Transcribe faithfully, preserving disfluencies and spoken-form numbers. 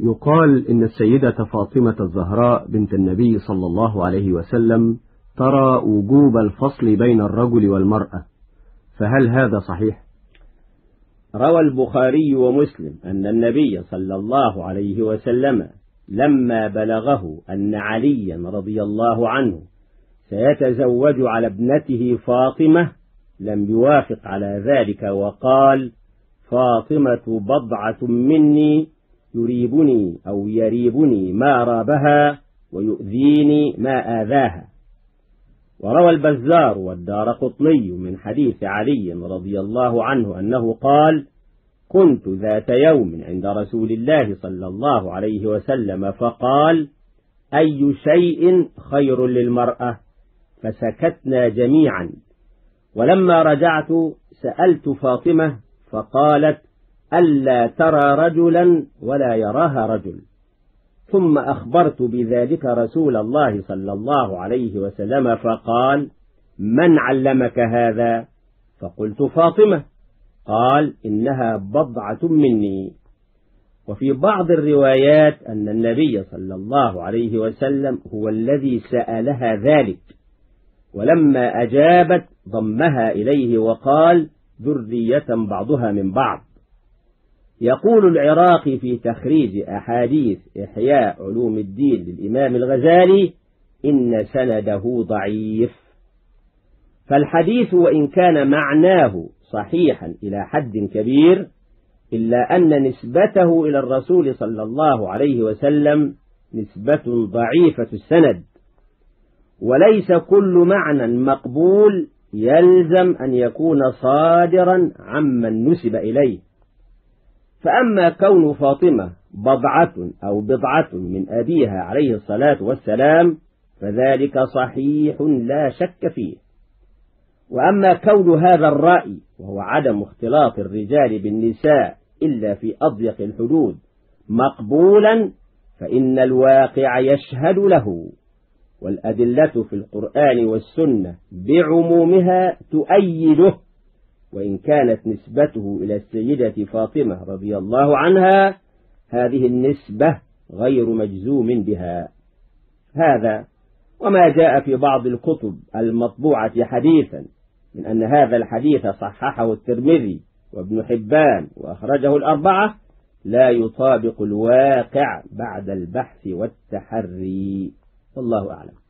يقال إن السيدة فاطمة الزهراء بنت النبي صلى الله عليه وسلم ترى وجوب الفصل بين الرجل والمرأة، فهل هذا صحيح؟ روى البخاري ومسلم أن النبي صلى الله عليه وسلم لما بلغه أن عليا رضي الله عنه سيتزوج على ابنته فاطمة لم يوافق على ذلك، وقال: فاطمة بضعة مني يريبني أو يريبني ما رابها ويؤذيني ما آذاها. وروى البزار والدارقطني من حديث علي رضي الله عنه أنه قال: كنت ذات يوم عند رسول الله صلى الله عليه وسلم فقال: أي شيء خير للمرأة؟ فسكتنا جميعا، ولما رجعت سألت فاطمة فقالت: ألا ترى رجلا ولا يراها رجل. ثم أخبرت بذلك رسول الله صلى الله عليه وسلم فقال: من علمك هذا؟ فقلت: فاطمة. قال: إنها بضعة مني. وفي بعض الروايات أن النبي صلى الله عليه وسلم هو الذي سألها ذلك، ولما أجابت ضمها إليه وقال: ذرية بعضها من بعض. يقول العراقي في تخريج أحاديث إحياء علوم الدين للإمام الغزالي: إن سنده ضعيف. فالحديث وإن كان معناه صحيحا إلى حد كبير، إلا أن نسبته إلى الرسول صلى الله عليه وسلم نسبة ضعيفة السند، وليس كل معنى مقبول يلزم أن يكون صادرا عمن نسب إليه. فأما كون فاطمة بضعة أو بضعة من أبيها عليه الصلاة والسلام فذلك صحيح لا شك فيه. وأما كون هذا الرأي وهو عدم اختلاط الرجال بالنساء إلا في أضيق الحدود مقبولا، فإن الواقع يشهد له، والأدلة في القرآن والسنة بعمومها تؤيده، وإن كانت نسبته إلى السيدة فاطمة رضي الله عنها هذه النسبة غير مجزوم بها. هذا وما جاء في بعض الكتب المطبوعة حديثا من أن هذا الحديث صححه الترمذي وابن حبان وأخرجه الأربعة لا يطابق الواقع بعد البحث والتحري، والله أعلم.